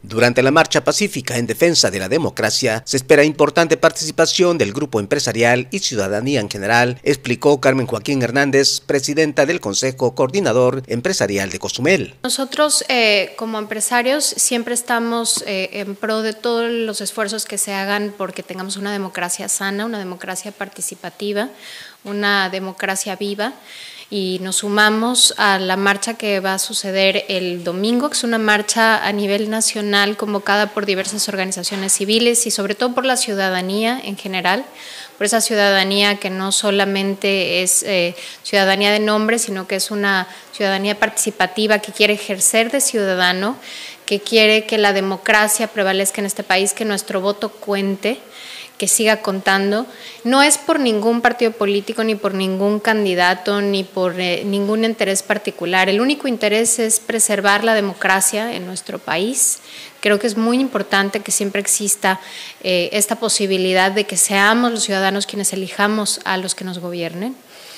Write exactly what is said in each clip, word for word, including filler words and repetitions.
Durante la marcha pacífica en defensa de la democracia, se espera importante participación del grupo empresarial y ciudadanía en general, explicó Carmen Joaquín Hernández, presidenta del Consejo Coordinador Empresarial de Cozumel. Nosotros, eh, como empresarios, siempre estamos eh, en pro de todos los esfuerzos que se hagan porque tengamos una democracia sana, una democracia participativa, una democracia viva. Y nos sumamos a la marcha que va a suceder el domingo, que es una marcha a nivel nacional convocada por diversas organizaciones civiles y sobre todo por la ciudadanía en general, por esa ciudadanía que no solamente es eh, ciudadanía de nombre, sino que es una ciudadanía participativa que quiere ejercer de ciudadano, que quiere que la democracia prevalezca en este país, que nuestro voto cuente, que siga contando. No es por ningún partido político, ni por ningún candidato, ni por eh, ningún interés particular. El único interés es preservar la democracia en nuestro país. Creo que es muy importante que siempre exista eh, esta posibilidad de que seamos los ciudadanos quienes elijamos a los que nos gobiernen.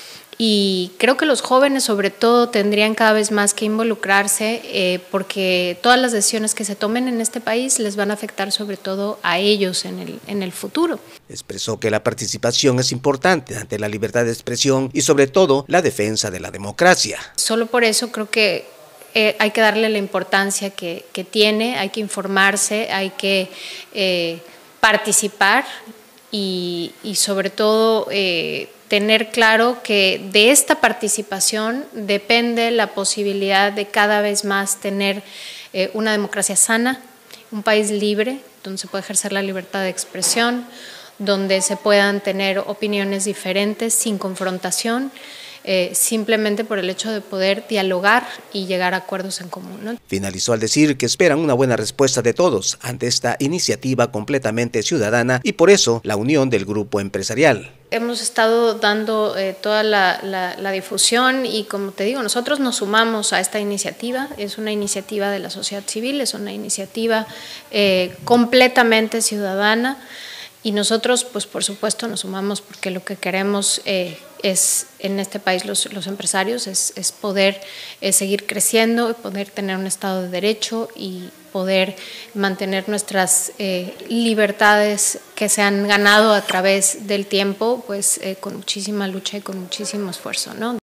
Y creo que los jóvenes sobre todo tendrían cada vez más que involucrarse eh, porque todas las decisiones que se tomen en este país les van a afectar sobre todo a ellos en el, en el futuro. Expresó que la participación es importante ante la libertad de expresión y sobre todo la defensa de la democracia. Solo por eso creo que eh, hay que darle la importancia que, que tiene, hay que informarse, hay que eh, participar y, y sobre todo eh, tener claro que de esta participación depende la posibilidad de cada vez más tener eh, una democracia sana, un país libre, donde se puede ejercer la libertad de expresión, donde se puedan tener opiniones diferentes sin confrontación, Eh, simplemente por el hecho de poder dialogar y llegar a acuerdos en común, ¿no? Finalizó al decir que esperan una buena respuesta de todos ante esta iniciativa completamente ciudadana y por eso la unión del grupo empresarial. Hemos estado dando eh, toda la, la, la difusión y como te digo, nosotros nos sumamos a esta iniciativa, es una iniciativa de la sociedad civil, es una iniciativa eh, completamente ciudadana y nosotros pues por supuesto nos sumamos porque lo que queremos eh, es en este país los, los empresarios es, es poder eh, seguir creciendo, poder tener un Estado de Derecho y poder mantener nuestras eh, libertades que se han ganado a través del tiempo, pues eh, con muchísima lucha y con muchísimo esfuerzo, ¿no?